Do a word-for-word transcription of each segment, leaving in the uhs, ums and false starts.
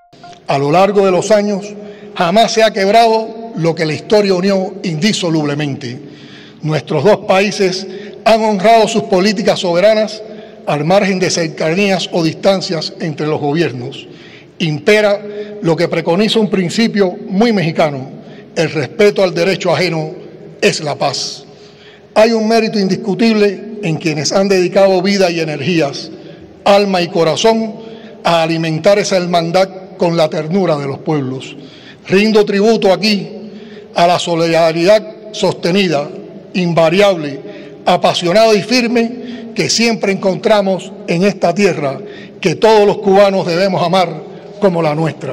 A lo largo de los años, jamás se ha quebrado lo que la historia unió indisolublemente. Nuestros dos países han honrado sus políticas soberanas al margen de cercanías o distancias entre los gobiernos. Impera lo que preconiza un principio muy mexicano: el respeto al derecho ajeno es la paz. Hay un mérito indiscutible en quienes han dedicado vida y energías, alma y corazón a alimentar esa hermandad con la ternura de los pueblos. Rindo tributo aquí a la solidaridad sostenida, invariable, apasionada y firme que siempre encontramos en esta tierra que todos los cubanos debemos amar como la nuestra.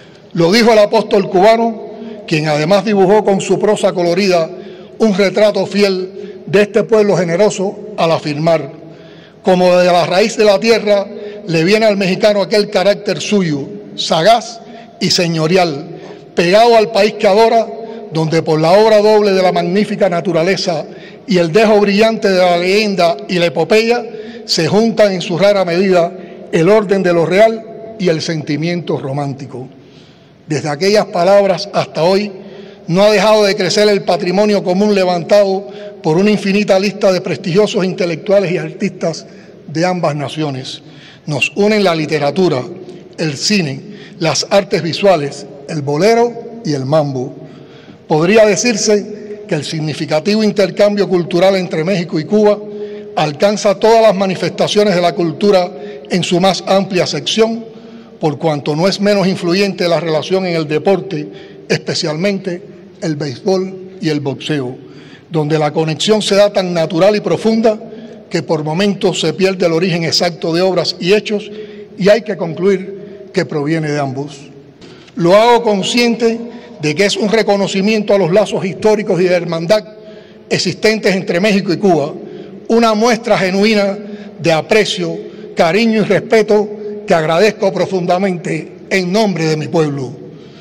Lo dijo el apóstol cubano, quien además dibujó con su prosa colorida un retrato fiel de este pueblo generoso al afirmar: como de la raíz de la tierra le viene al mexicano aquel carácter suyo, sagaz y señorial, pegado al país que adora, donde por la obra doble de la magnífica naturaleza y el dejo brillante de la leyenda y la epopeya se juntan en su rara medida el orden de lo real y el sentimiento romántico. Desde aquellas palabras hasta hoy no ha dejado de crecer el patrimonio común levantado por una infinita lista de prestigiosos intelectuales y artistas de ambas naciones. Nos unen la literatura, el cine, las artes visuales, el bolero y el mambo. Podría decirse que el significativo intercambio cultural entre México y Cuba alcanza todas las manifestaciones de la cultura en su más amplia sección, por cuanto no es menos influyente la relación en el deporte, especialmente el béisbol y el boxeo, donde la conexión se da tan natural y profunda que por momentos se pierde el origen exacto de obras y hechos y hay que concluir que proviene de ambos. Lo hago consciente de que es un reconocimiento a los lazos históricos y de hermandad existentes entre México y Cuba, una muestra genuina de aprecio, cariño y respeto que agradezco profundamente en nombre de mi pueblo.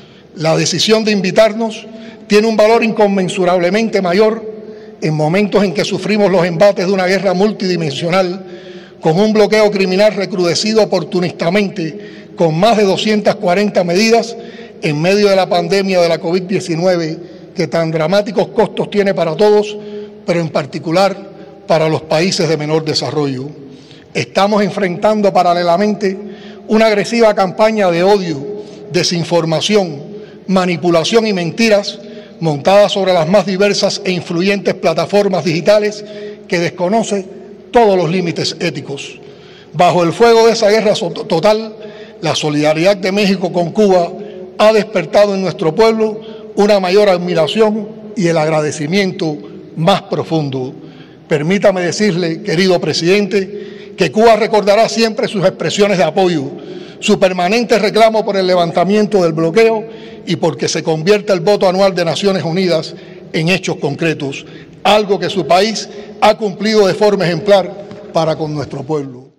La decisión de invitarnos tiene un valor inconmensurablemente mayor en momentos en que sufrimos los embates de una guerra multidimensional con un bloqueo criminal recrudecido oportunistamente con más de doscientas cuarenta medidas en medio de la pandemia de la COVID diecinueve que tan dramáticos costos tiene para todos, pero en particular para los países de menor desarrollo. Estamos enfrentando paralelamente una agresiva campaña de odio, desinformación, manipulación y mentiras montada sobre las más diversas e influyentes plataformas digitales que desconoce todos los límites éticos. Bajo el fuego de esa guerra total, la solidaridad de México con Cuba ha despertado en nuestro pueblo una mayor admiración y el agradecimiento más profundo. Permítame decirle, querido presidente, que Cuba recordará siempre sus expresiones de apoyo, su permanente reclamo por el levantamiento del bloqueo y porque se convierta el voto anual de Naciones Unidas en hechos concretos, algo que su país ha cumplido de forma ejemplar para con nuestro pueblo.